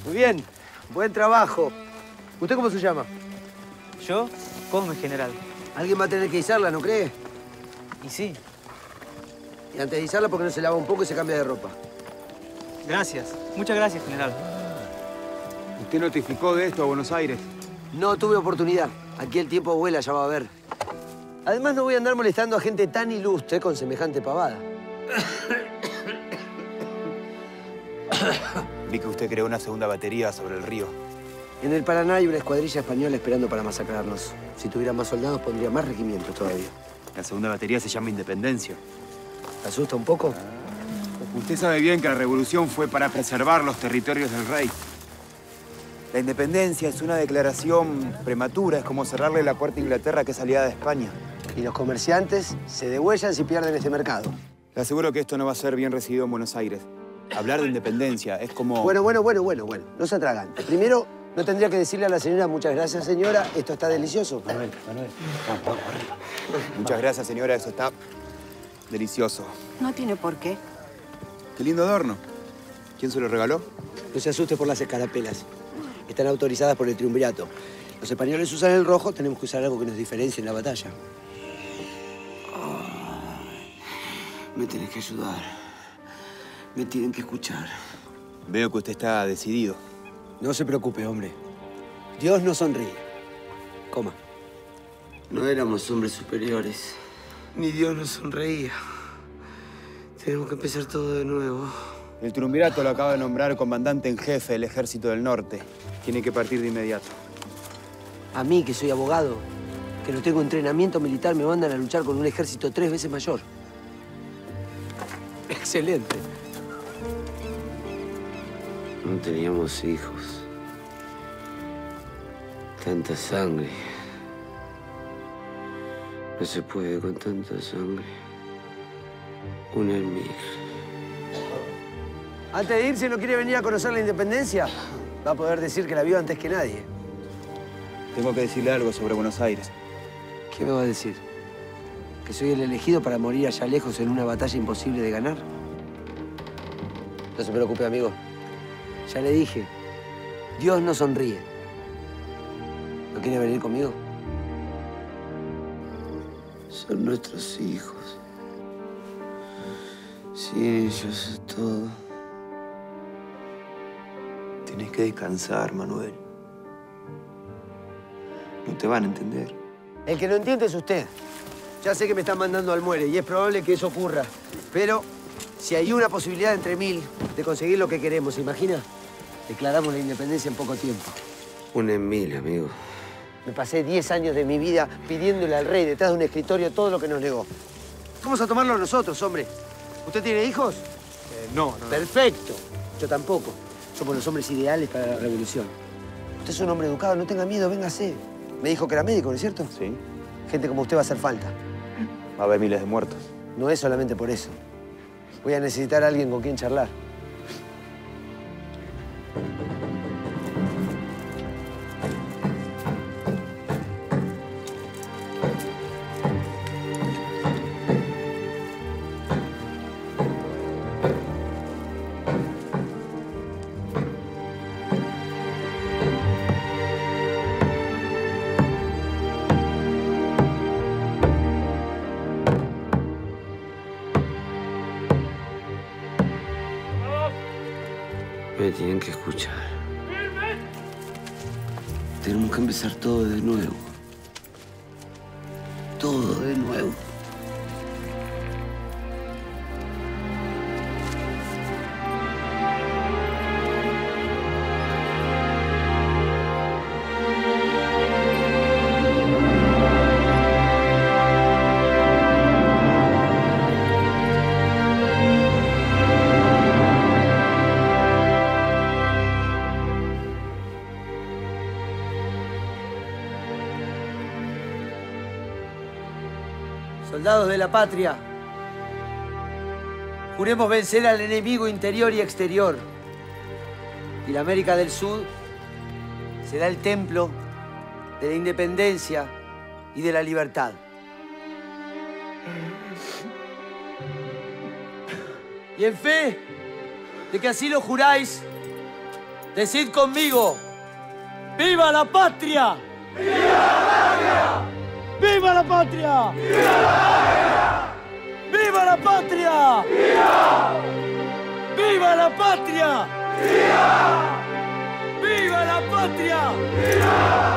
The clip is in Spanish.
Muy bien. Buen trabajo. ¿Usted cómo se llama? ¿Yo? Cosme, general. Alguien va a tener que izarla, ¿no cree? Y sí. Y antes de izarla, ¿por qué no se lava un poco y se cambia de ropa? Gracias. Muchas gracias, general. ¿Usted notificó de esto a Buenos Aires? No tuve oportunidad. Aquí el tiempo vuela, ya va a ver. Además, no voy a andar molestando a gente tan ilustre con semejante pavada. Vi que usted creó una segunda batería sobre el río. En el Paraná hay una escuadrilla española esperando para masacrarnos. Si tuviera más soldados, pondría más regimientos todavía. La segunda batería se llama Independencia. ¿Te asusta un poco? Usted sabe bien que la revolución fue para preservar los territorios del rey. La independencia es una declaración prematura, es como cerrarle la puerta a Inglaterra, que es aliada de España. Y los comerciantes se degüellan si pierden este mercado. Le aseguro que esto no va a ser bien recibido en Buenos Aires. Hablar de independencia es como... Bueno. No se atragante. Primero, no tendría que decirle a la señora muchas gracias, señora. Esto está delicioso. Manuel. Muchas gracias, señora. Eso está delicioso. No tiene por qué. Qué lindo adorno. ¿Quién se lo regaló? No se asuste por las escarapelas. Están autorizadas por el triunvirato. Los españoles usan el rojo, tenemos que usar algo que nos diferencie en la batalla. Me tenés que ayudar. Me tienen que escuchar. Veo que usted está decidido. No se preocupe, hombre. Dios nos sonríe. Coma. No éramos hombres superiores. Ni Dios nos sonreía. Tenemos que empezar todo de nuevo. El triunvirato lo acaba de nombrar comandante en jefe del Ejército del Norte. Tiene que partir de inmediato. A mí, que soy abogado, que no tengo entrenamiento militar, me mandan a luchar con un ejército 3 veces mayor. Excelente. No teníamos hijos. Tanta sangre. No se puede con tanta sangre. Una en mil. Antes de irse, ¿no quiere venir a conocer la independencia? Va a poder decir que la vio antes que nadie. Tengo que decirle algo sobre Buenos Aires. ¿Qué me va a decir? ¿Que soy el elegido para morir allá lejos en una batalla imposible de ganar? No se preocupe, amigo. Ya le dije, Dios no sonríe. ¿No quiere venir conmigo? Son nuestros hijos. Sin ellos es todo. Tienes que descansar, Manuel. No te van a entender. El que no entiende es usted. Ya sé que me están mandando al muere y es probable que eso ocurra. Pero si hay una posibilidad entre 1000 de conseguir lo que queremos, ¿se imagina? Declaramos la independencia en poco tiempo. Una en 1000, amigo. Me pasé 10 años de mi vida pidiéndole al rey detrás de un escritorio todo lo que nos negó. Vamos a tomarlo nosotros, hombre. ¿Usted tiene hijos? No. Perfecto. Yo tampoco. Somos los hombres ideales para la revolución. Usted es un hombre educado, no tenga miedo, véngase. Me dijo que era médico, ¿no es cierto? Sí. Gente como usted va a hacer falta. Va a haber miles de muertos. No es solamente por eso. Voy a necesitar a alguien con quien charlar. Me tienen que escuchar. Tenemos que empezar todo de nuevo. Todo de nuevo. Soldados de la patria, juremos vencer al enemigo interior y exterior. Y la América del Sur será el templo de la independencia y de la libertad. Y en fe de que así lo juráis, Decid conmigo. ¡Viva la patria! ¡Viva la patria! ¡Viva la patria! ¡Viva la patria! ¡Viva la patria! ¡Viva!